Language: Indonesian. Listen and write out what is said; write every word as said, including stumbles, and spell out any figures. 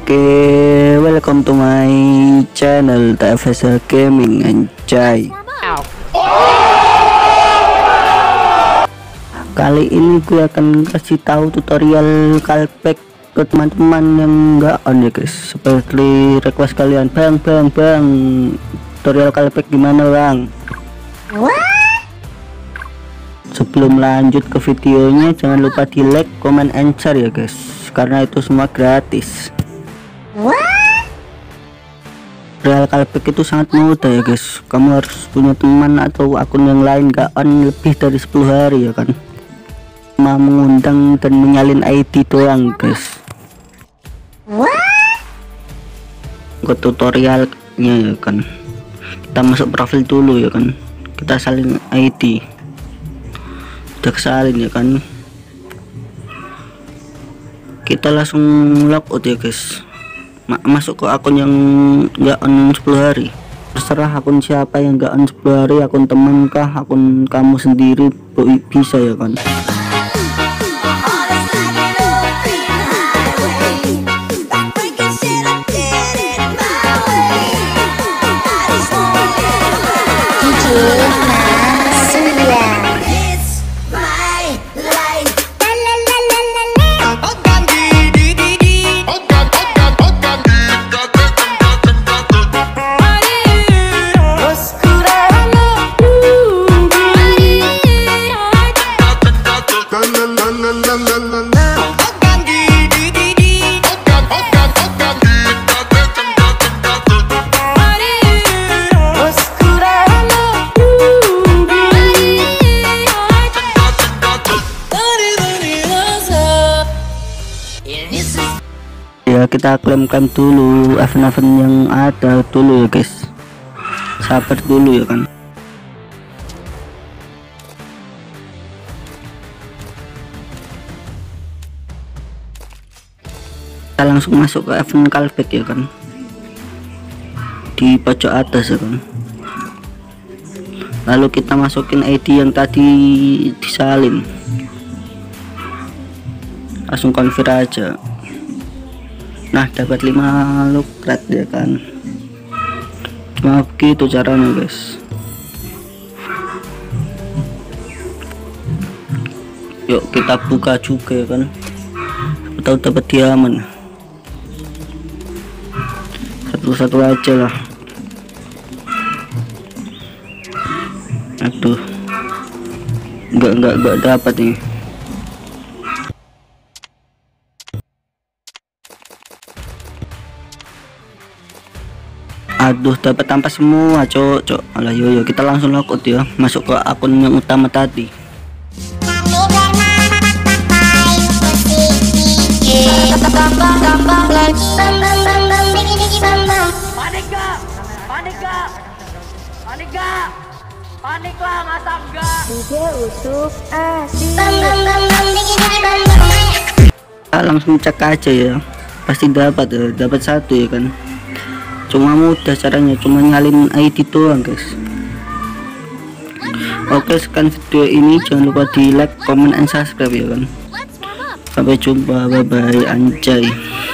Oke, welcome to my channel T F S L Gaming, anjay. Kali ini gue akan kasih tahu tutorial Calpack ke teman-teman yang enggak on ya guys. Seperti request kalian, bang bang bang tutorial Calpack gimana bang? Sebelum lanjut ke videonya, jangan lupa di like, comment, and share ya guys, karena itu semua gratis. Real Calpack itu sangat mudah ya guys. Kamu harus punya teman atau akun yang lain gak on lebih dari sepuluh hari ya kan, cuma mengundang dan menyalin I D doang guys. Ke tutorialnya ya kan, kita masuk profil dulu ya kan, kita salin I D, udah salin ya kan, kita langsung logout ya guys. Masuk ke akun yang nggak on sepuluh hari, terserah akun siapa yang nggak on sepuluh hari, akun teman kah, akun kamu sendiri bisa ya kan. Ya, kita klaimkan dulu event-event yang ada dulu ya guys, sabar dulu ya kan. Kita langsung masuk ke event Calpack ya kan, di pojok atas ya kan. Lalu kita masukin I D yang tadi disalin, langsung confirm aja. Nah, dapat lima lukrat ya kan. Cuma begitu caranya guys. Yuk kita buka juga ya kan, tahu dapat diamond satu-satu aja lah. Aduh, enggak enggak enggak dapat nih. Aduh, dapat tanpa semua cok cok. Alah, yo yo kita langsung logout ya, masuk ke akun yang utama tadi. Panik gak? Panik gak? Panik gak? Panik lah, masa enggak? Dia utuh asik. Kita langsung cek aja ya, pasti dapat ya, dapat satu ya kan. Cuma mudah caranya, cuma nyalin I D doang guys. Oke, sekian video ini, jangan lupa di like, comment, and subscribe ya kan. Sampai jumpa, bye bye, anjay.